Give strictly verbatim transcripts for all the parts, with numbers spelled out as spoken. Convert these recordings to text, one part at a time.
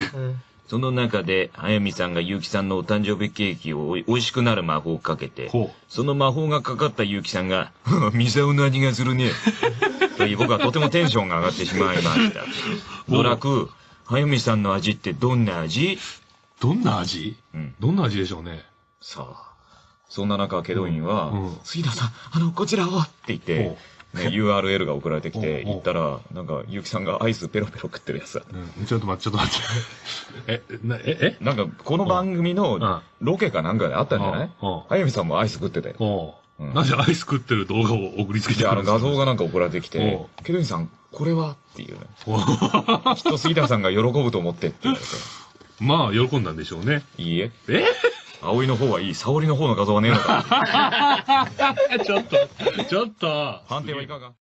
その中で、早見さんが結城さんのお誕生日ケーキをおい美味しくなる魔法をかけて、その魔法がかかった結城さんが、ミサオの味がするね。という僕はとてもテンションが上がってしまいました。ドラク、早見さんの味ってどんな味？ どんな味？うん。どんな味でしょうね。 さあ。そんな中、ケドウィンは、杉田さん、あの、こちらをって言って、ね、ユーアールエル が送られてきて、行ったら、なんか、結城さんがアイスペロペロ食ってるやつだった。 うん、ちょっと待って、ちょっと待って。え、な、え、えなんか、この番組のロケかなんかであったんじゃない？早見さんもアイス食ってたよ。 なぜアイス食ってる動画を送りつけてくるんですか？ あの画像がなんか送られてきて、ケドウィンさん、これはっていうね。きっと杉田さんが喜ぶと思ってって言われて。 まあ、喜んだんでしょうね。 いいえ。え葵の方はいい。沙織の方の画像はねえのか。 ちょっと、ちょっと。 判定はいかが？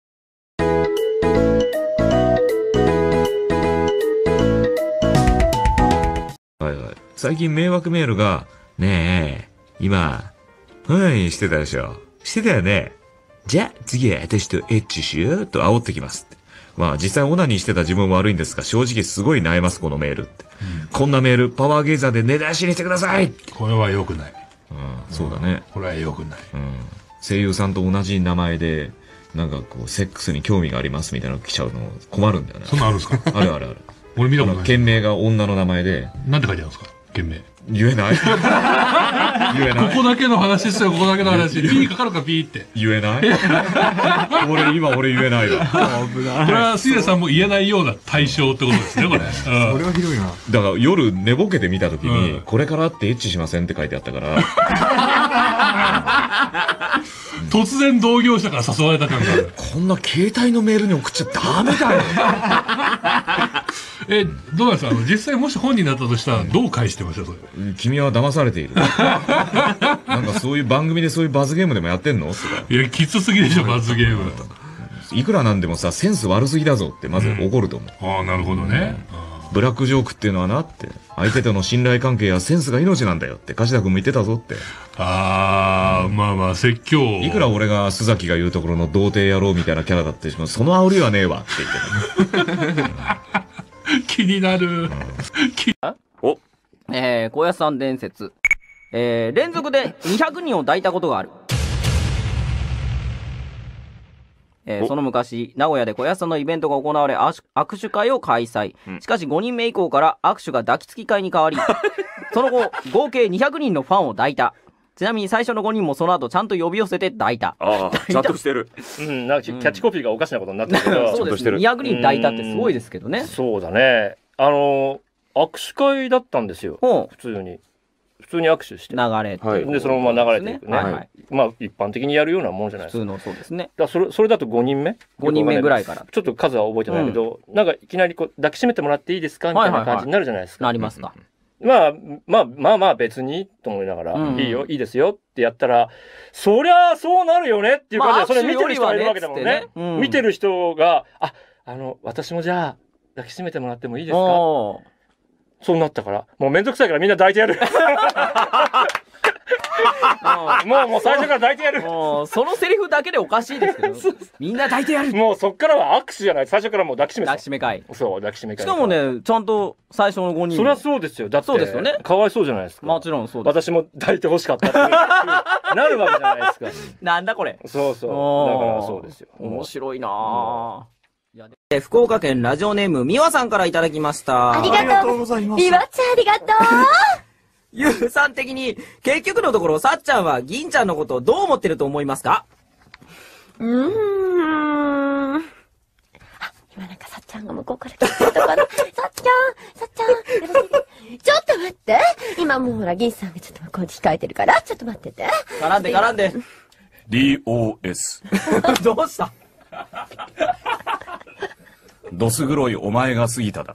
はいはい。最近迷惑メールが、ねえ、今、はいしてたでしょ。してたよね。じゃあ、次は私とエッチしようと煽ってきますって。まあ実際オナニーしてた自分も悪いんですが、正直すごい悩ます、このメールって。うん、こんなメール、パワーゲーザーで根出しにしてください。 これは良くない。 うん、そうだね。 これは良くない。 うん。声優さんと同じ名前で、なんかこう、セックスに興味がありますみたいなの来ちゃうの困るんだよね。 そんなあるんですか？ あるあるある。 俺見たことない。 件名が女の名前で。 なんて書いてあるんですか？件名。 言えない言えない。 ここだけの話ですよ、ここだけの話。ピーかかるか、ピーって。 言えない俺、今俺言えないわ。 危ない。これは、杉田さんも言えないような対象ってことですね、これ。それはひどいな。 だから夜寝ぼけて見たときに、うん、これからってエッチしませんって書いてあったから。 突然同業者から誘われた感がある。 こんな携帯のメールに送っちゃダメだよ。 え、どうなんですか？あの、実際もし本人だったとしたら、どう返してましたそれ。 君は騙されている。なんかそういう番組でそういうバズゲームでもやってんのとか。 いや、きつすぎでしょ、バズゲーム。 いくらなんでもさ、センス悪すぎだぞってまず怒ると思う。 うん、ああ、なるほどね。 うん、ブラックジョークっていうのはなって、相手との信頼関係やセンスが命なんだよって、柏田君も言ってたぞって。 ああ、まあまあ、説教。 いくら俺が須崎が言うところの童貞野郎みたいなキャラだってしまう、その煽りはねえわって言ってた。 気になる。 おえー、小屋さん伝説。えー、連続でにひゃくにんを抱いたことがある。えー、その昔、名古屋で小屋さんのイベントが行われ、握手会を開催。しかしごにんめ以降から握手が抱きつき会に変わり、その後、合計にひゃくにんのファンを抱いた。ちなみに最初のごにんもその後ちゃんと呼び寄せて抱いた。 ああ、ちゃんとしてる。 うん、なんかキャッチコピーがおかしなことになってるけど。 そうですね。にひゃくにん抱いたってすごいですけどね。 そうだね。あの、握手会だったんですよ。普通に。普通に握手して。 流れて。 で、そのまま流れていくね。まあ、一般的にやるようなもんじゃないですか。 普通のそうですね。 だそれ、それだとごにんめ ?ご人目ぐらいから。 ちょっと数は覚えてないけど、なんかいきなりこう抱きしめてもらっていいですかみたいな感じになるじゃないですか。 なりますか。 まあ、まあ、まあまあ別に、と思いながら、いいよ、いいですよってやったら、そりゃそうなるよねっていう感じで、それ見てる人がいるわけだもんね。見てる人が、あ、あの、私もじゃあ、抱きしめてもらってもいいですかそうなったから、もうめんどくさいからみんな抱いてやる。もう、もう最初から抱いてやる。 もう、そのセリフだけでおかしいですけど。みんな抱いてやる。 もうそっからは握手じゃない。最初からもう抱きしめ抱きしめ会。 そう、抱きしめ会。 しかもね、ちゃんと最初のごにん。 そりゃそうですよ。だって。 そうですよね。 かわいそうじゃないですか。 もちろんそうです。 私も抱いてほしかったってなるわけじゃないですか。 なんだこれ。 そうそう。だからそうですよ。 面白いなぁ。え福岡県ラジオネームみわさんからいただきました。 ありがとうございます。みわちゃんありがとう。 ゆうさん的に、結局のところ、さっちゃんは銀ちゃんのことをどう思ってると思いますか？ うーん。あ、今なんかさっちゃんが向こうから来てたかな。さっちゃん、さっちゃん、ちょっと待って。今もうほら、銀さんがちょっと向こうに控えてるから、ちょっと待ってて。 絡んで絡んで。 ディーオーエス。 どうしたどす黒いお前が過ぎただ。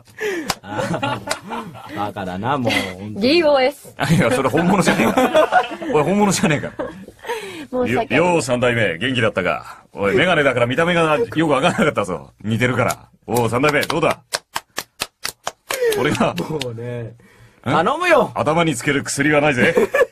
バカだな、もう。 ディーオーエス。 いや、それ本物じゃねえか。おい、本物じゃねえか。もうよ、よう三代目、元気だったか。おい、メガネだから見た目がよくわからなかったぞ。似てるから。おう、三代目、どうだ？俺が。 もうね。頼むよ！ 頭につける薬がないぜ。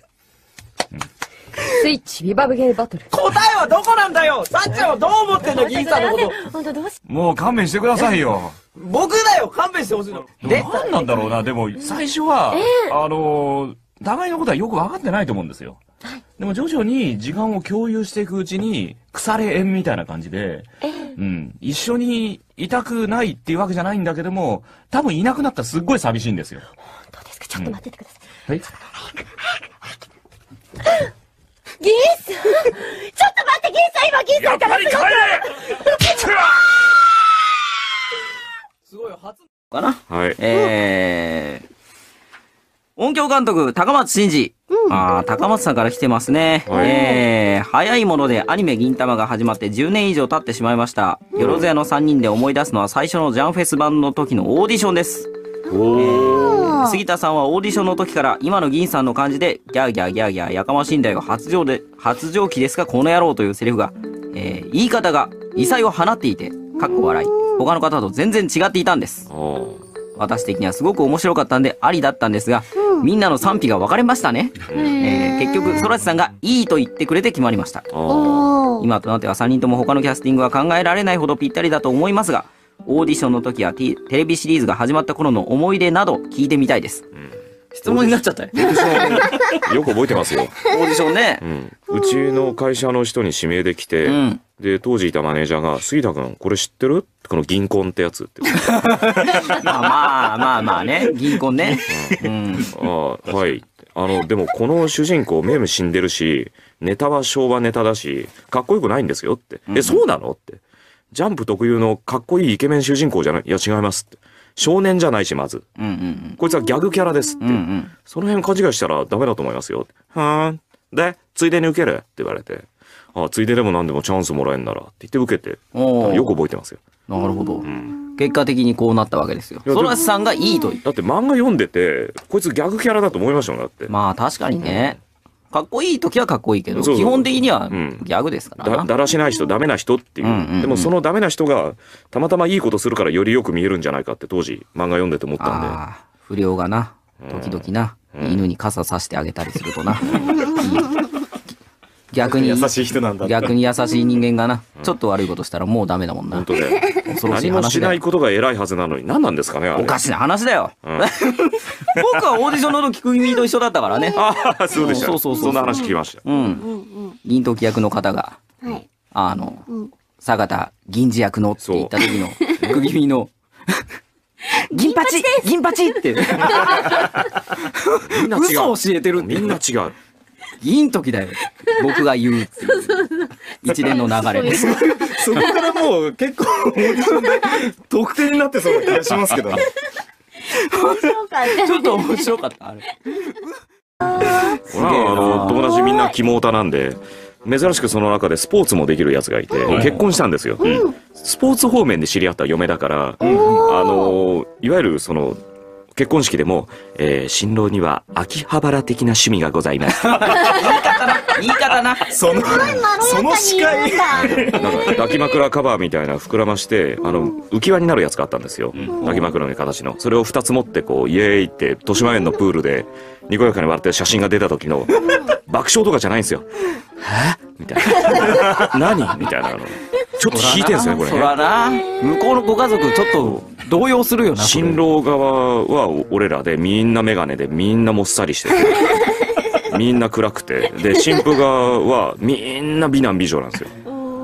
スイッチビバブゲーバトル。 答えはどこなんだよ！さっちゃんはどう思ってんの、銀さんのこと。 本当どうし。 もう勘弁してくださいよ。 僕だよ勘弁してほしいの。 で、何なんだろうな。でも、最初は、あの、互いのことはよく分かってないと思うんですよ。でも徐々に時間を共有していくうちに、腐れ縁みたいな感じで、うん、一緒にいたくないっていうわけじゃないんだけども、多分いなくなったらすっごい寂しいんですよ。 本当ですか？ちょっと待っててください。 はい。 銀さんちょっと待って銀さん今銀さんからすごくすごいよ、初かな。 はい。 えー、音響監督、高松真嗣。うん、ああ、高松さんから来てますね。はい、えー、早いものでアニメ銀魂が始まってじゅうねん以上経ってしまいました。よろずやのさんにんで思い出すのは最初のジャンフェス版の時のオーディションです。おー。えー、杉田さんはオーディションの時から今の銀さんの感じで、ギャーギャーギャーギャーやかましいんだよ、発情で、発情期ですか、この野郎というセリフが、えー、言い方が異彩を放っていて、かっこ笑い。他の方と全然違っていたんです。私的にはすごく面白かったんでありだったんですが、うん、みんなの賛否が分かれましたね。えー、結局ソラチさんがいいと言ってくれて決まりました。今となってはさんにんとも他のキャスティングは考えられないほどぴったりだと思いますが、オーディションの時やテレビシリーズが始まった頃の思い出など聞いてみたいです。うん、質問になっちゃったよ。 よく覚えてますよ。 オーディションね。 うん、うちの会社の人に指名できて、うん、で当時いたマネージャーが「杉田君これ知ってる？この銀婚ってやつ」ってまあまあまあまあね、銀婚ね。 うん、ああはい。あのでもこの主人公メム死んでるし、ネタは昭和ネタだしかっこよくないんですよって。うん、えそうなのって。ジャンプ特有のかっこいいイケメン主人公じゃない？いや違いますって。少年じゃないしまず、うんうんうん、こいつはギャグキャラですって、うんうん、その辺勘違いしたらダメだと思いますよ。はーんでついでに受けるって言われて、あついででも何でもチャンスもらえんならって言って受けて、よく覚えてますよ。 なるほど、うん、結果的にこうなったわけですよ。ソラシさんがいいと言って、 だって漫画読んでてこいつギャグキャラだと思いましたもん。だってまあ確かにね、うん、かっこいい時はかっこいいけど、そうそう基本的にはギャグですからな、 だ, だらしない人ダメな人っていう、うんうんうん、でもそのダメな人がたまたまいいことするからよりよく見えるんじゃないかって当時漫画読んでて思ったんで。あ不良がな時々な、うん、犬に傘さしてあげたりするとな、いい逆に優しい人なんだ。逆に優しい人間がな、うん、ちょっと悪いことしたらもうダメだもんな。 本当だよ。恐ろしい話だよ。何もしないことが偉いはずなのに何なんですかねあれ。 おかしな話だよ。うん、僕はオーディションの時君と一緒だったからね。 ああそうでした。 そうそうそうそんな話聞きました。 うん。銀時役の方が、はい、あの、うん、坂田銀次役のって言った時の釘耳の銀八銀八ってみんな違う。嘘を教えてるって。 みんな違う。 銀時だよ。僕が言うっていう一連の流れです。 そこからもう結構オーディションで得点になってそうな気がしますけどね。 面白かった。 ちょっと面白かったあれ。 すげえな。あの友達みんなキモオタなんで。珍しくその中でスポーツもできるやつがいて、うん、結婚したんですよ、うん、スポーツ方面で知り合った嫁だから、うん、あのいわゆるその結婚式でも、えー、新郎には秋葉原的な趣味がございます言い方な言い方なそのその司会なんか抱き枕カバーみたいな膨らましてあの浮き輪になるやつがあったんですよ、うん、抱き枕の形のそれをふたつ持ってこうイエーイって豊島園のプールでにこやかに笑って写真が出た時の爆笑とかじゃないんですよえみたいな何みたいなのちょっと引いてんすねこれね。 そらな向こうのご家族ちょっと動揺するよな。 新郎側は俺らでみんな眼鏡でみんなもっさりしててみんな暗くてで新婦側はみんな美男美女なんですよ。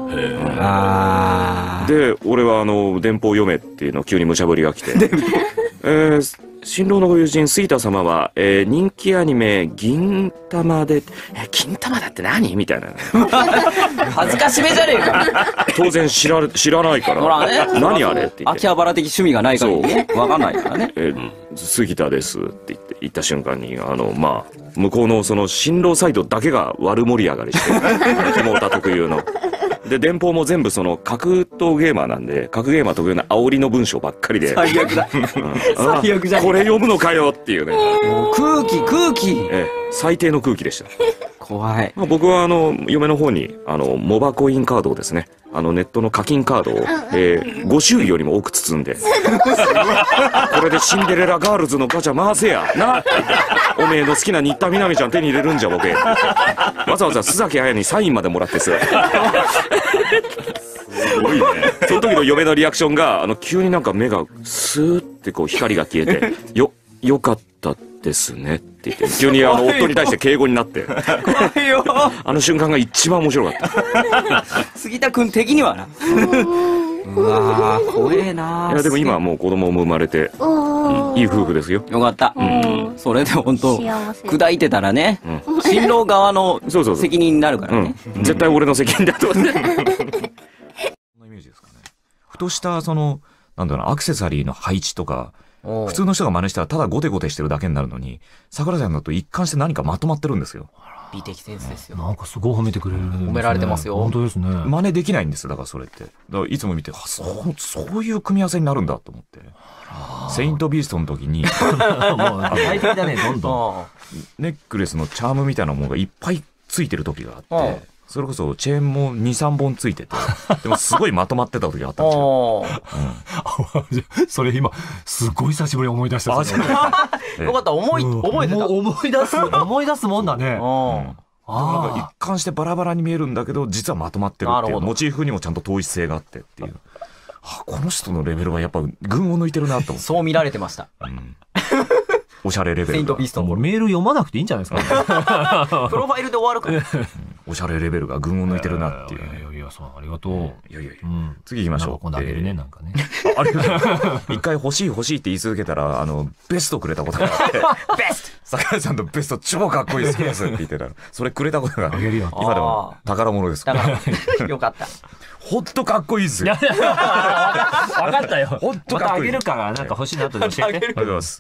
あで俺はあの電報読めっていうの急に無茶ぶりが来てえー新郎のご友人杉田様は、えー、人気アニメ銀魂でえ銀魂だって何みたいな恥ずかしめじゃねえか当然知ら知らないから、ね、何あれって言って秋葉原的趣味がないからね分かんないからね、 えー、杉田ですって言って言った瞬間にあのまあ向こうのその新郎サイドだけが悪盛り上がりしてキモオタ特有ので電報も全部その格闘ゲーマーなんで格ゲーマー特有な煽りの文章ばっかりで最悪だ、うん、最悪じゃねえこれ読むのかよっていうねもう空気空気、ええ、最低の空気でした怖い、 まあ、僕はあの嫁の方にあのモバコインカードをですねあのネットの課金カードを、えー、ご種類よりも多く包んでこれでシンデレラガールズのガチャ回せやなおめえの好きな新田みなみちゃん手に入れるんじゃボケわざわざ須崎彩にサインまでもらってさすごいね。その時の嫁のリアクションが、あの、急になんか目がスーってこう光が消えて、よ、よかったですねって言って、急にあの、夫に対して敬語になって。 怖いよ。 あの瞬間が一番面白かった。 杉田くん的にはな。うわー、怖えなー。 いや、でも今はもう子供も生まれて、いい夫婦ですよ。 よかった。うん。それで本当砕いてたらね、新郎側の責任になるからね。 絶対俺の責任だと思って。 そんなイメージですかね。ふとしたその、なんだろうな、アクセサリーの配置とか、普通の人が真似したらただゴテゴテしてるだけになるのに、桜井さんだと一貫して何かまとまってるんですよ。 美的センスですよ。 なんかすごい褒めてくれる、ね。 褒められてますよ。 本当ですね。 真似できないんですよ、だからそれって。だからいつも見て、あ、そう、そういう組み合わせになるんだと思って。セイントビーストの時に、もう大体だね、どんどん。ネックレスのチャームみたいなものがいっぱいついてる時があって、それこそチェーンもに、さんぼんついてて、でもすごいまとまってた時があったんですよ。 うん、それ今、すごい久しぶりに思い出した。 よかった、思い、覚えてた。 思い出す、思い出すもんだね。 なんか一貫してバラバラに見えるんだけど、実はまとまってるっていう、モチーフにもちゃんと統一性があってっていう。あ、この人のレベルはやっぱ群を抜いてるなと思って。 そう見られてました。 うんおしゃれレベル。 セイントビーストも。 メール読まなくていいんじゃないですか。 プロファイルで終わるから。 おしゃれレベルが群を抜いてるなっていう。 いやいや、そう、ありがとう。 いやいやいや。次行きましょう。 今度あげるね、なんかね。 あれ一回欲しい欲しいって言い続けたら、あの、ベストくれたことがあって。 ベスト桜井さんのベスト超かっこいい好きですって言ってたら、それくれたことが、 あげるよ。 今でも宝物ですから。 よかった。 ほんとかっこいいですよ。 わかったよ。 ほんとかっこいい。 またあげるから、なんか欲しいなと教えて。 ありがとうございます。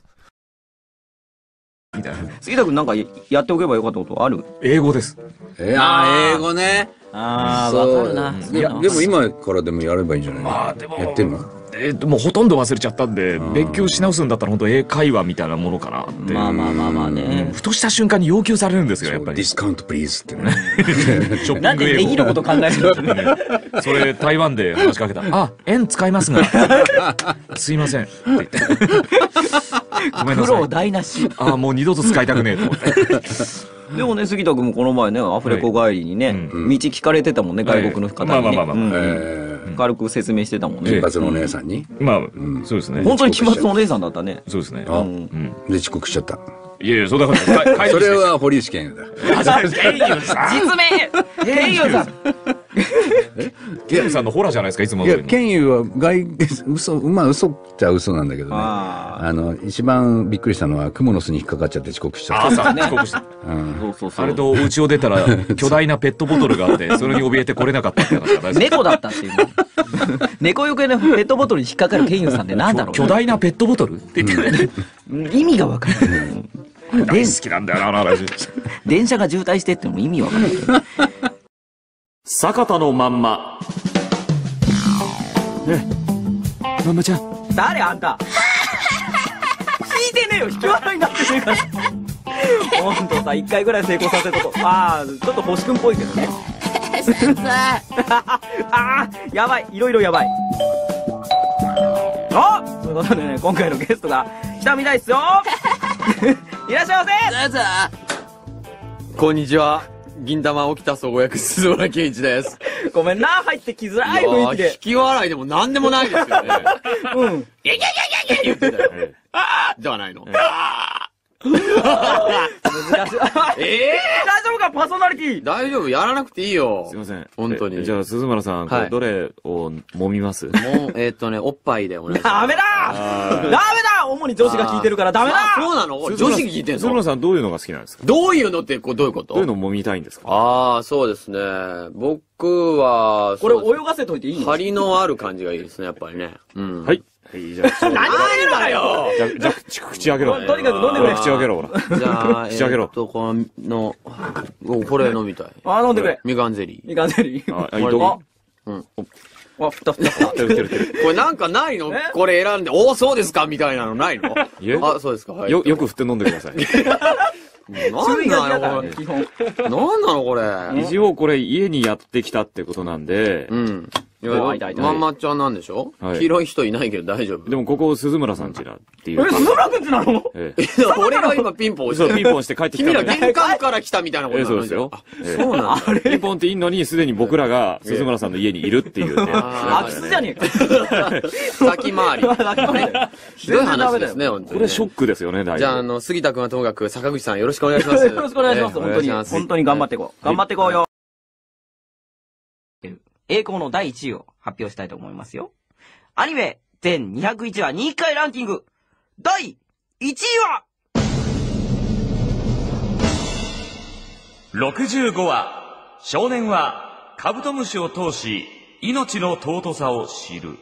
杉田君なんかやっておけばよかったことある？ 英語です。 えー、英語ね。 ああ、わかるな。 いや、でも今からでもやればいいんじゃない？ああ、でも。やってんの？ えー、もうほとんど忘れちゃったんで、勉強し直すんだったら本当英会話みたいなものかなって。 まあまあまあまあね。 ふとした瞬間に要求されるんですよ、やっぱり。 ディスカウントプリーズってね。 ショッピング英語。 なんでできること考えるの？それ台湾で話しかけた。あ、円使いますが。すいません。って言って。ごめんなさい。 苦労台無し。 あ、もう二度と使いたくねえと思って。 でもね、杉田君もこの前ね、アフレコ帰りにね、道聞かれてたもんね、外国の方にね。 まあまあまあまあ。 軽く説明してたもんね。 金髪のお姉さんに。 まあ、そうですね。 本当に金髪のお姉さんだったね。 そうですね。 で、遅刻しちゃった。 いやいや、そうだから、 それは堀内健だ。 実名健優さん。 健優さんのホラーじゃないですか、いつも。 いや、健優は外、嘘、まあ嘘っちゃ嘘なんだけどね。あの、一番びっくりしたのは、クモの巣に引っかかっちゃって遅刻しちゃった。 朝、遅刻した。 そうそうそう。 あれと、家を出たら、巨大なペットボトルがあって、それに怯えて来れなかったって話が大事。 猫だったっていう。猫よけのペットボトルに引っかかる健優さんってなんだろう。 巨大なペットボトルって言って意味がわかんない。 大好きなんだよな、あの話。 電車が渋滞してっても意味わかんない。 坂田のまんま。 え、まんまちゃん。 誰あんた。聞いてねえよ、引き笑いになってねえから。ほんとさ、一回ぐらい成功させたと。ああ、ちょっと星くんっぽいけどね。ああ、やばい、いろいろやばい。あ、ということでね、今回のゲストが来たみたいっすよ。いらっしゃいませ。 どうぞ。こんにちは。銀玉起きた総合役鈴村健一です。 ごめんな、入ってきづらい雰囲気で。 引き笑いでも何でもないですよね。 うん。 いやいやいやいや言ってたよ。あーではないの。 難しい。ええ大丈夫か、パーソナリティ。 大丈夫、やらなくていいよ。 すいません。 本当に。 じゃあ、鈴村さん、これどれを揉みます？ もう、えっとね、おっぱいでお願いします。 ダメだダメだ主に女子が聞いてるからダメだ。 そうなの？女子が聞いてんの？ 鈴村さんどういうのが好きなんですか？ どういうのって、こう、どういうこと？ どういうの揉みたいんですか？ ああ、そうですね。僕は、 これ泳がせといていいの？ 張りのある感じがいいですね、やっぱりね。うん。 はい。はい、じゃあ。 何を言うのよ。 じゃあ、じゃあ、口開けろ。 とにかく飲んでくれ。 口開けろ、ほら。 じゃあ、 口開けろ。 えっと、この、これ飲みたい。 あ、飲んでくれ。 みかんゼリー。 みかんゼリー。 あ、いいとうん。 わ、ふたふたふた。 これなんかないの？これ選んで、おお、そうですかみたいなのないの？あ、そうですか。はい。 よ、よく振って飲んでください。 なんなのこれ。なんなのこれ。 一応これ家にやってきたってことなんで、 うん。 いや、まんまちゃんなんでしょ黄色い人いないけど大丈夫。 でもここ鈴村さんちだっていう。 え、鈴村くんちなの？ ええ。 俺が今ピンポンして。 そう、ピンポンして帰ってきた。 君ら玄関から来たみたいなことなの？ そうですよ。 そうなんだ。 ピンポンっていいのに、すでに僕らが鈴村さんの家にいるっていうね。 空き巣じゃねえか。 先回り。ひどい話ですね、本当に。 これショックですよね、大じゃあ、あの、杉田くんはともかく坂口さんよろしくお願いします。 よろしくお願いします。本当に、本当に頑張っていこう。頑張っていこうよ。栄光のだいいちいを発表したいと思いますよ。アニメ全にひゃくいちわにかいランキングだいいちいはろくじゅうごわ少年はカブトムシを通し命の尊さを知る。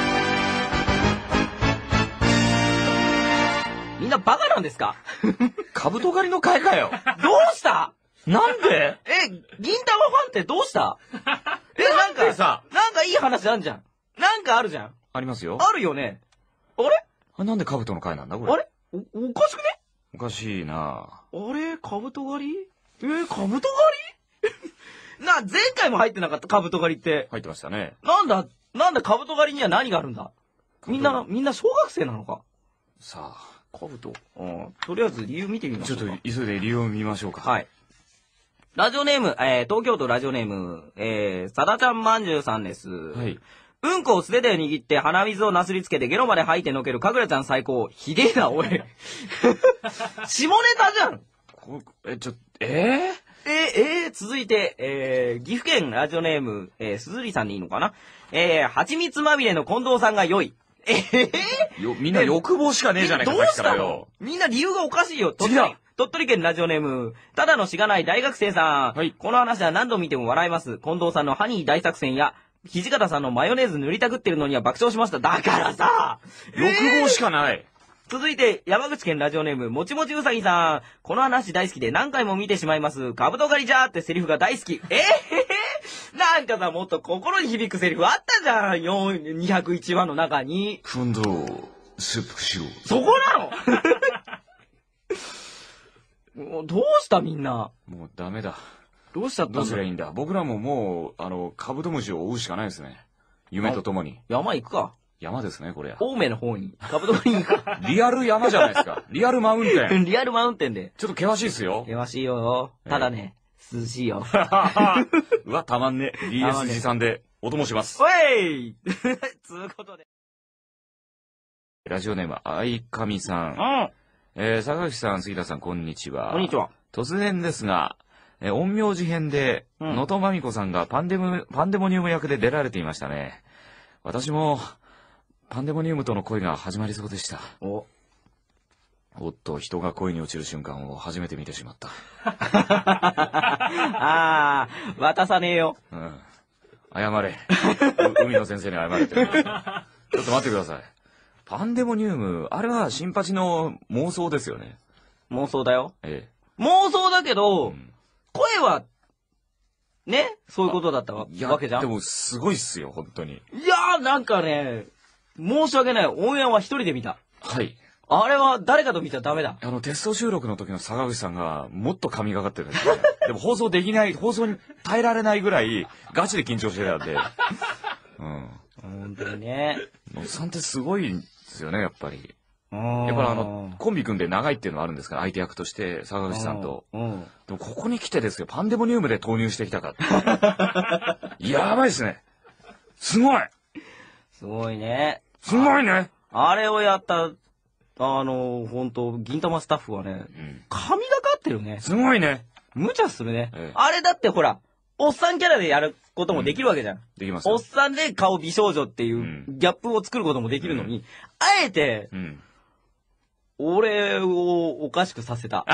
みんなバカなんですか？ カブト狩りの会かよ。 どうした？ なんで？ え、銀玉ファンってどうした？え、なんかさ、なんかいい話あんじゃん。なんかあるじゃん。 ありますよ。 あるよね。あれ？ あ、なんでカブトの会なんだこれ。 あれ？お、おかしくね？ おかしいな。 あれ？カブト狩り？えー、カブト狩り？な、前回も入ってなかったカブト狩りって。 入ってましたね。 なんだ、なんだカブト狩りには何があるんだ？みんな、みんな小学生なのか？ さあ、 カブト。うん。とりあえず理由見てみましょうか。 ちょっと急いで理由を見ましょうか。 はい。ラジオネーム、えー、東京都ラジオネーム、えー、さだちゃんまんじゅうさんです。 はい。 うんこを素手で握って鼻水をなすりつけてゲロまで吐いてのけるかぐらちゃん最高。ひげえな、おい。下ネタじゃん。 こえ、ちょ、えー、 えー、えー、続いて、えー、岐阜県ラジオネーム、えー、すずりさんでいいのかな？えー、蜂蜜まみれの近藤さんが良い。えー、 よ、みんな欲望しかねえじゃねえか、 どうしたの？みんな理由がおかしいよ。 次だ。 鳥取県ラジオネーム、ただのしがない大学生さん。 はい。 この話は何度見ても笑います。近藤さんのハニー大作戦や、土方さんのマヨネーズ塗りたくってるのには爆笑しました。だからさ、 欲望しかない。 えー、続いて、山口県ラジオネーム、もちもちうさぎさん。この話大好きで何回も見てしまいます。カブト狩りじゃーってセリフが大好き。えー、なんかさ、もっと心に響くセリフあったじゃん。よん、にひゃくいちわの中に。 今度、切腹しろ。 そこなのもうどうしたみんな。 もうダメだ。 どうしちゃったんだ。 どうすりゃいいんだ。僕らももう、あの、カブトムシを追うしかないですね。夢とともに。 山行くか。 山ですね、これ。 青梅の方に。カブト狩りに行くか。 リアル山じゃないですか。リアルマウンテン。 リアルマウンテンで。 ちょっと険しいですよ。 険しいよ。ただね、えー、涼しいよ。 うわ、たまんね。ディーエス 持参で、お供します。 おいつうことで。 ラジオネーム、あいかみさん。 うん。 えー、坂口さん、杉田さん、こんにちは。 こんにちは。 突然ですが、えー、陰陽師編で、能登まみこさんがパンデム、パンデモニウム役で出られていましたね。私も、パンデモニウムとの恋が始まりそうでした。 お。 おっと、人が恋に落ちる瞬間を初めて見てしまった。 あー、渡さねえよ。 うん。謝れ。海野先生に謝れて、ね。ちょっと待ってください。パンデモニウム、あれは新八の妄想ですよね。 妄想だよ。 ええ。 妄想だけど、うん、声は、ね、そういうことだったわけじゃん。 でもすごいっすよ、本当に。 いやー、なんかね、申し訳ない。オンエアは一人で見た。 はい。 あれは誰かと見ちゃダメだ。 あの、テスト収録の時の坂口さんがもっと神がかってるんですよ。でも放送できない、放送に耐えられないぐらいガチで緊張してたんで。うん。 本当にね。 のっさんってすごいですよね、やっぱり。やっぱりあの、コンビ組んで長いっていうのはあるんですから、相手役として坂口さんと。でもここに来てですよ、パンデモニウムで投入してきたかって。やばいですね。すごいすごいね。 すごいね。 あれをやった、あの、本当銀玉スタッフはね、うん、神がかってるね。 すごいね。 無茶するね、ええ。あれだってほら、おっさんキャラでやることもできるわけじゃん。うん、 できます。 おっさんで顔美少女っていうギャップを作ることもできるのに、うん、あえて、うん、俺をおかしくさせた。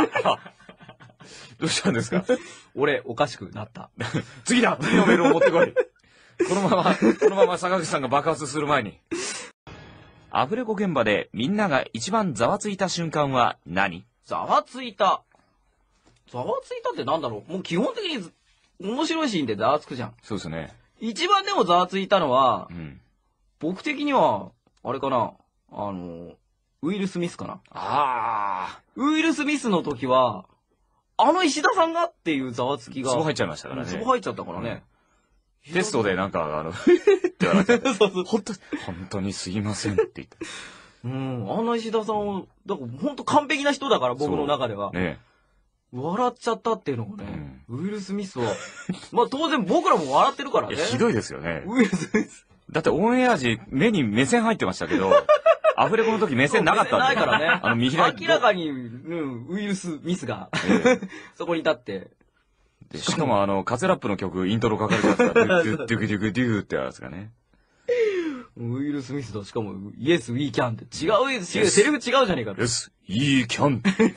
どうしたんですか？ 俺、おかしくなった。 次だ！次のメールを持ってこい。このまま、このまま坂口さんが爆発する前に。アフレコ現場でみんなが一番ざわついた瞬間は何？ ざわついた。ざわついたってなんだろう？もう基本的に面白いシーンでざわつくじゃん。 そうですね。 一番でもざわついたのは、うん、僕的には、あれかな、あの、ウィル・スミスかな。 ああ。 ウィル・スミスの時は、あの石田さんがっていうざわつきが。 そこ入っちゃいましたからね。 そこ入っちゃったからね。 テストでなんか、あの、って笑っちゃって。本当、本当にすいませんって言って。 うん、あんな石田さんを、だから本当完璧な人だから、僕の中では。ね。笑っちゃったっていうのもね、ウィル・スミスは、まあ当然僕らも笑ってるからね。 ひどいですよね。 ウィル・スミス。 だってオンエア時、目に目線入ってましたけど、アフレコの時目線なかったんで。 ないからね。 あの、見開き。 明らかに、うん、ウィル・スミスが、そこに立って。 しかもあの、カツラップの曲、イントロかかるやつが、ドゥドゥドゥドゥドゥドゥってやつがね。 ウィル・スミスと、しかも、イエス・ウィー・キャンって違う、違う、セリフ違うじゃねえか。 イエス・ウィー・キャン。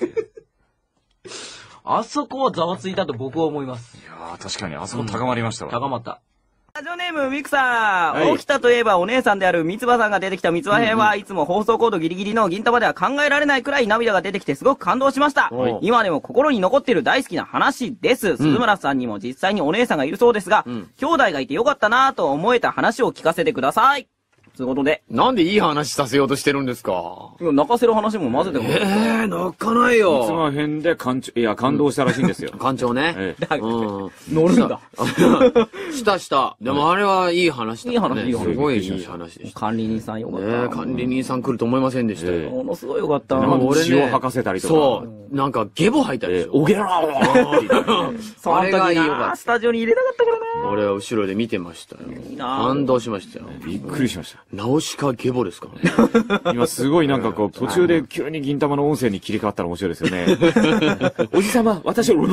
あそこはざわついたと僕は思います。 いやー、確かにあそこ高まりましたわ。 高まった。ラジオネーム、ミクさん。起きたといえばお姉さんである三つ葉さんが出てきた三つ葉編はいつも放送コードギリギリの銀玉では考えられないくらい涙が出てきてすごく感動しました。今でも心に残っている大好きな話です。鈴村さんにも実際にお姉さんがいるそうですが、兄弟がいてよかったなぁと思えた話を聞かせてください。ということで。 なんでいい話させようとしてるんですか？ いや、泣かせる話も混ぜてくれ。ええ、泣かないよ。 三つ葉編で感情、いや、感動したらしいんですよ。 感情ね。 ええ、 うん。 乗るんだ。 したした。でもあれはいい話だね。 いい話、いい話。 すごいいい話でした。 管理人さんよかった。 ね管理人さん来ると思いませんでしたよ。 ものすごいよかった。 俺ね。血を吐かせたりとか。 そう。なんか、ゲボ吐いたりして。 おげらーそれがいいよかった。スタジオに入れなかったからな。 俺は後ろで見てましたよ。 いいな感動しましたよ。 びっくりしました。 ナウシカゲボですからね。今すごいなんかこう、途中で急に銀玉の音声に切り替わったら面白いですよね。おじさま、私は、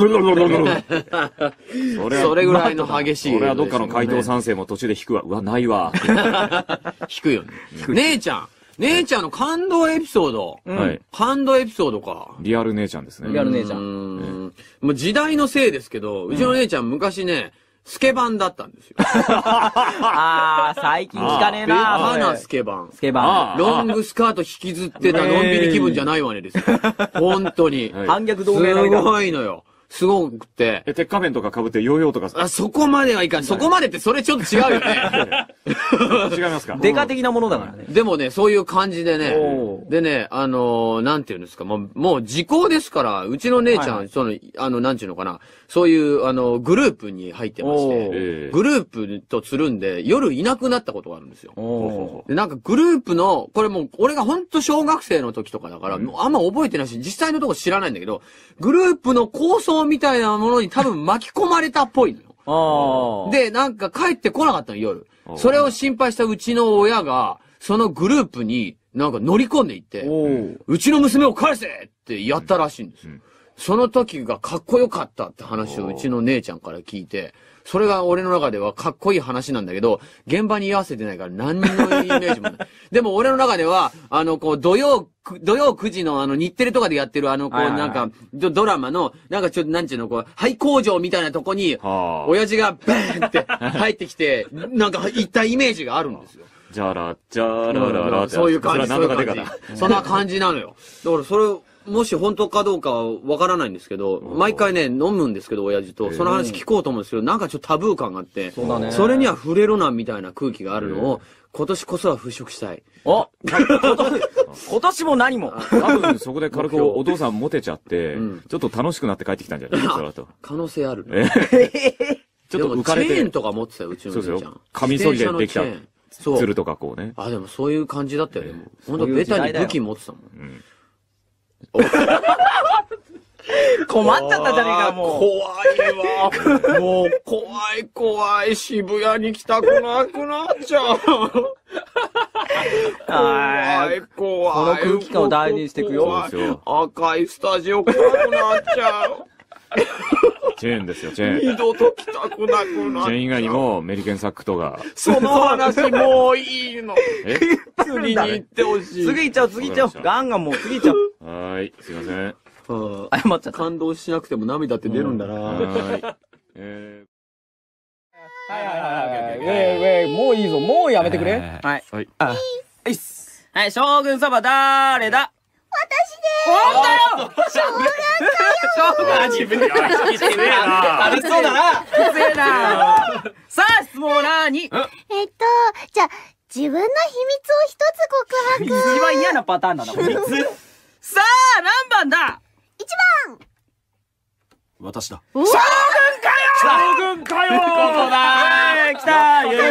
それぐらいの激しい。 俺はどっかの怪盗三世も途中で引くわ。うわ、ないわ。 引くよね。姉ちゃん。姉ちゃんの感動エピソード。はい。感動エピソードか。 リアル姉ちゃんですね。 リアル姉ちゃん。 うん。もう時代のせいですけど、うちの姉ちゃん昔ね、スケバンだったんですよ。 ああ、最近聞かねえな。 バカなスケバン。 スケバン。ロングスカート引きずってたのんびり気分じゃないわねですよ。本当に。 反逆同盟すごいのよ。すごくて。 え、鉄仮面とか被ってヨーヨーとかあ、そこまではいかん。そこまでってそれちょっと違うよね。 違いますか？ デカ的なものだからね。 でもね、そういう感じでね。でね、あのー、なんていうんですか、もう、もう時効ですから、うちの姉ちゃん、はいはい、その、あの、なんていうのかな、そういう、あの、グループに入ってまして、グループとつるんで、夜いなくなったことがあるんですよ。で、なんかグループの、これもう、俺がほんと小学生の時とかだから、もうあんま覚えてないし、実際のとこ知らないんだけど、グループの構想みたいなものに多分巻き込まれたっぽいのよ。で、なんか帰ってこなかったの、夜。それを心配したうちの親が、そのグループになんか乗り込んでいって、うちの娘を返せってやったらしいんですよ。うん、その時がかっこよかったって話をうちの姉ちゃんから聞いて、それが俺の中ではかっこいい話なんだけど、現場に居合わせてないから何のイメージもない。でも俺の中では、あの、こう、土曜、土曜くじのあの、日テレとかでやってるあの、こう、なんか、ドラマの、なんかちょっと、なんちゅうの、こう、廃工場みたいなとこに、親父がバーンって入ってきて、なんか行ったイメージがあるんですよ。 じゃら、じゃららら、 そういう感じ。 それは何とかでかだ。そんな感じなのよ。だからそれ、もし本当かどうかはわからないんですけど、毎回ね、飲むんですけど、親父と。その話聞こうと思うんですけど、なんかちょっとタブー感があって、そうだね。それには触れろな、みたいな空気があるのを、今年こそは払拭したい。 お今年も何も。 多分そこで軽くお父さんモテちゃって、ちょっと楽しくなって帰ってきたんじゃないですか、と。 可能性あるね。ちょっと浮かれて。チェーンとか持ってたよ、うちの姉ちゃん。 カミソリでできた。ツルとかこうね。 あ、でもそういう感じだったよね。ほんとベタに武器持ってたもん。 困っちゃったじゃねえか、もう。 怖いわ。もう、怖い怖い。渋谷に来たくなくなっちゃう。怖い怖い。 この空気感を大事にしていくよ。 赤いスタジオ怖くなっちゃう。 チェーンですよ、チェーン。 二度と来たくなくなっちゃう。チェーン以外にも、メリケンサックとか。 その話もういいの。え次に行ってほしい。 次行っちゃう、次行っちゃう。ガンガンもう次行っちゃう。 はーい、すいません。 謝っちゃった。 感動しなくても涙って出るんだな。はーい。えー、はいはいはい。ウェイウェイ、もういいぞ、もうやめてくれ。はい。はい。あ、いっす。はい、将軍そばだーれだ？ 私でーす。ほんとよ！ 将軍かよ！ 将軍は自分で聞いてねえな。楽しそうだな。きつえな。さあ、質問は何？えっと、 じゃあ、自分の秘密を一つ告白。 一番嫌なパターンだな、これ。さあ、何番だ？ 一番。 私だ。 将軍かよ！将軍かよ！ ー、来たー、ここ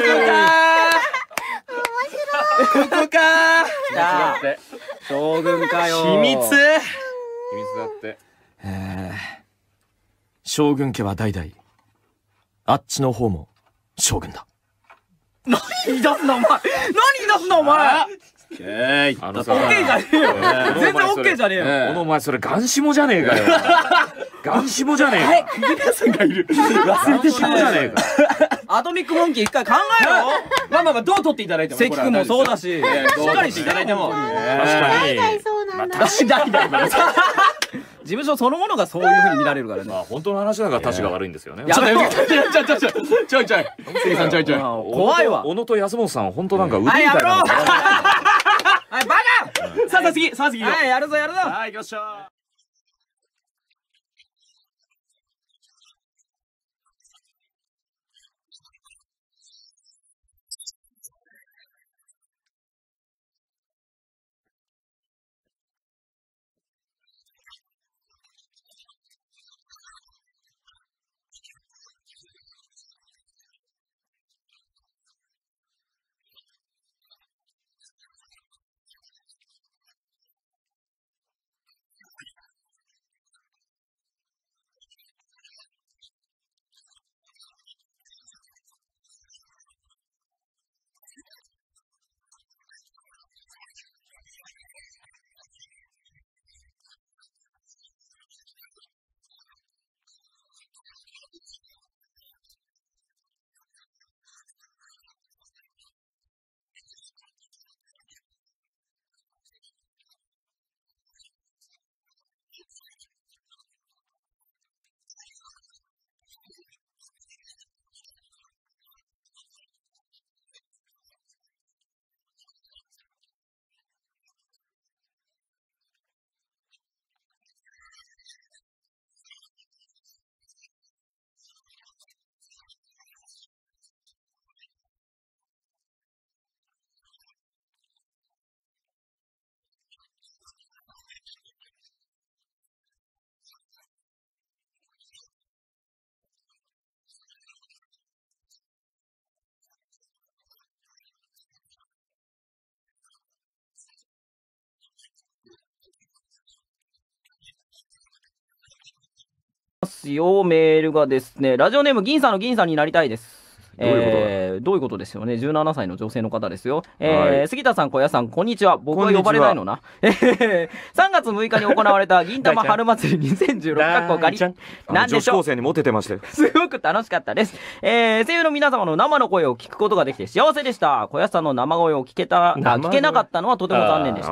かー。ここかー。来たー。将軍かよ。 秘密。秘密だって。 えー、将軍家は代々、あっちの方も将軍だ。 何言い出すんだお前。何言い出すんだお前。 えー、あのさ、 オッケーじゃねえよ。全然オッケーじゃねえよ。 このお前それガンシモじゃねえかよ。ガンシモじゃねえか。 はい、クギカさんがいる。忘れてしまうじゃねえか。 アトミックモンキー一回考えろ。 まあまあまあ、どう取っていただいても。 関君もそうだし、しっかりしていただいても。 確かに。 そうなんだ。 確かに。事務所そのものがそういう風に見られるからね。 まあ本当の話だからたちが悪いんですよね。 ちょっとちょいちょいちょいちょいちょいちょいちょい関さんちょいちょい怖いわ。 小野と安本さん本当なんか腕みはい、 たいな。 やめろ。はい、バカ。 さあさあ次さあ次はい、やるぞやるぞ。 はい、行きましょう。 ますよ。メールがですね、ラジオネーム銀さんの銀さんになりたいです。 どういうことだ、 えー、どういうことですよね。じゅうななさいの女性の方ですよ。えーはい杉田さん、小屋さん、こんにちは。僕は呼ばれないのな。えーさんがつむいかに行われた銀玉春祭りにせんじゅうろくかっこ仮。なんでしょう。 女子高生にモテてましたよ。 すごく楽しかったです。えー、声優の皆様の生の声を聞くことができて幸せでした。小屋さんの生声を聞けた、あ聞けなかったのはとても残念でした。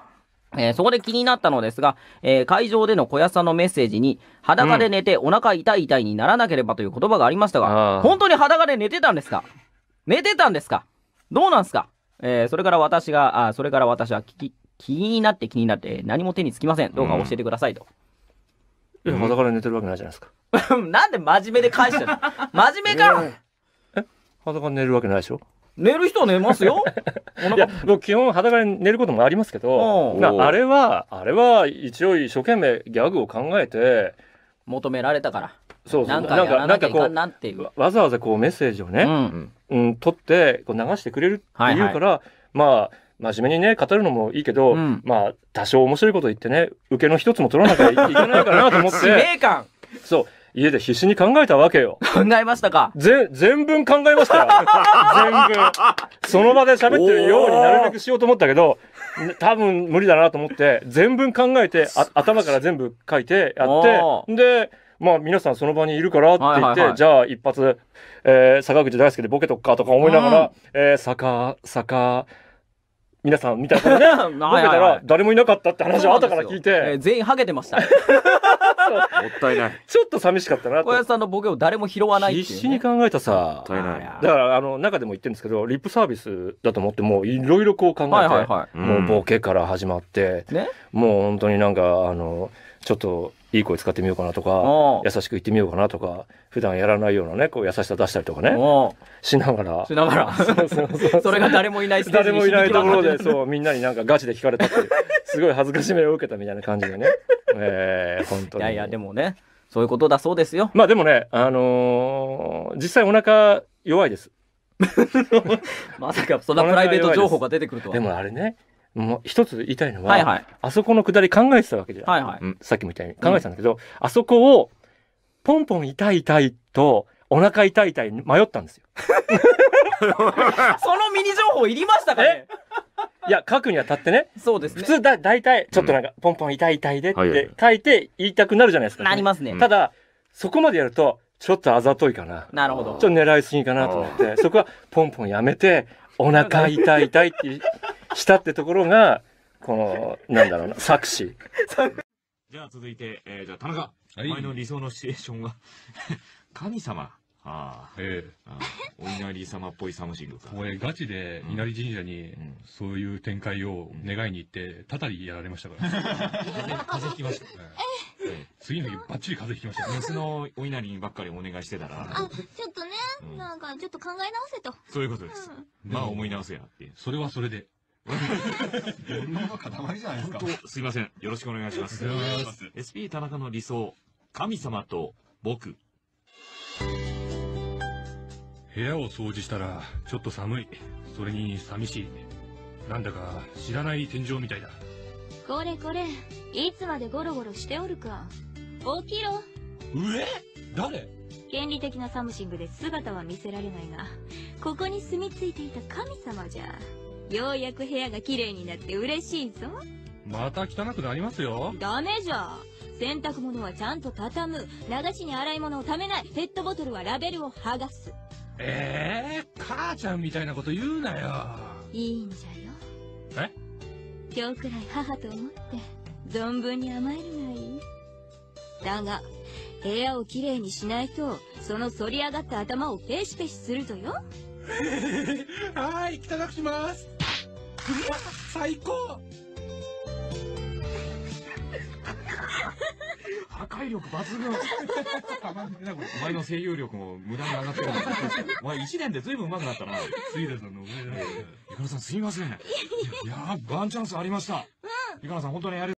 えー、そこで気になったのですが、えー、会場での小屋さんのメッセージに、裸で寝てお腹痛い痛いにならなければという言葉がありましたが、本当に裸で寝てたんですか？寝てたんですか？どうなんすか？えー、それから私が、あ、それから私は気気になって気になって何も手につきません。どうか教えてくださいと。 いや、裸で寝てるわけないじゃないですか。 なんで真面目で返してるの？真面目か、 え裸で寝るわけないでしょ？ 寝る人は寝ますよ。 いや、僕基本裸で寝ることもありますけど、なあれは、あれは一応一生懸命ギャグを考えて、 求められたから。 そうそう。 なんかやらなきゃいかんなっていう。 わざわざこうメッセージをね、うんうん、取ってこう流してくれるっていうから、はいはい、まあ、真面目にね、語るのもいいけど、うん、まあ、多少面白いこと言ってね、受けの一つも取らなきゃいけないかなと思って。 使命感。 そう。家で必死に考えたわけよ。 考えましたか？ ぜ、全文考えましたよ。全文。その場で喋ってるようになるべくしようと思ったけど、多分無理だなと思って、全文考えて、あ頭から全部書いてやって、で、まあ皆さんその場にいるからって言って、はいはいはい、じゃあ一発、えー、坂口大輔でボケとくかとか思いながら、うん、えー、坂、坂、皆さんみたいなことね、ボケたら誰もいなかったって話を後から聞いて、 えー、全員ハゲてました。 もったいない。 ちょっと寂しかったなと。 小林さんのボケを誰も拾わないっていう、ね、 必死に考えたさ。 もったいない。 だからあの中でも言ってるんですけど、リップサービスだと思ってもういろいろこう考えて、はいはいはい、もうボケから始まって、ね、もう本当になんかあのちょっといい声使ってみようかなとか、優しく言ってみようかなとか、普段やらないようなね、こう優しさ出したりとかね、しながら。 しながら。そうそうそうそれが誰もいないステージに誰もいないところで、そう、みんなになんかガチで聞かれたって、すごい恥ずかしめを受けたみたいな感じでね。えー、本当に。 いやいや、でもね、そういうことだそうですよ。 まあでもね、あのー、実際お腹弱いです。 まさかそんなプライベート情報が出てくるとは。 でもあれね、もう一つ言いたいのは、 はいはい、 あそこのくだり考えてたわけじゃん。 はいはい、 うん、さっきみたいに考えてたんだけど、うん、あそこを、ポンポン痛い痛いと、お腹痛い痛い迷ったんですよ。 そのミニ情報いりましたかね。 いや、書くにあたってね。 そうですね。 普通だ、大体、ちょっとなんか、ポンポン痛い痛いでって書いて言いたくなるじゃないですか、ね。 なりますね。 ただ、そこまでやると、ちょっとあざといかな。 なるほど。 ちょっと狙いすぎかなと思って、そこはポンポンやめて、お腹痛い痛いってしたってところが、この、なんだろうな、作詞。 じゃあ続いて、えー、じゃあ田中。お前の理想のシチュエーションは、神様。ああ、ええ、ああ、お稲荷様っぽいサムシングか。 俺ガチで稲荷神社にそういう展開を願いに行ってたたりやられましたから。風邪ひきました。次の日バッチリ風邪ひきました。 メスのお稲荷にばっかりお願いしてたら。 あ、ちょっとね、なんかちょっと考え直せと。 そういうことです。まあ思い直せやって。 それはそれで。煩悩の塊じゃないですか。 すいません。よろしくお願いします。エスピー 田中の理想、神様と僕。 部屋を掃除したらちょっと寒い。それに寂しい。なんだか知らない天井みたいだ。 これこれ、いつまでゴロゴロしておるか。起きろ。 上？誰？ 権利的なサムシングで姿は見せられないが、ここに住み着いていた神様じゃ。ようやく部屋がきれいになって嬉しいぞ。 また汚くなりますよ。 ダメじゃ。洗濯物はちゃんと畳む。流しに洗い物をためない。ペットボトルはラベルを剥がす。 ええー、母ちゃんみたいなこと言うなよ。 いいんじゃよ。え？今日くらい母と思って存分に甘えるがいい。だが部屋をきれいにしないとその反り上がった頭をペシペシするぞよ。 はい、汚くします。最高。 破壊力抜群。お前の声優力も無駄に上がってるんだ。お前一年で随分上手くなったな。 スイーダさんのおかげで。 ゆかなさんすいません。いやー、ワンチャンスありました。ゆかなさん本当にやる。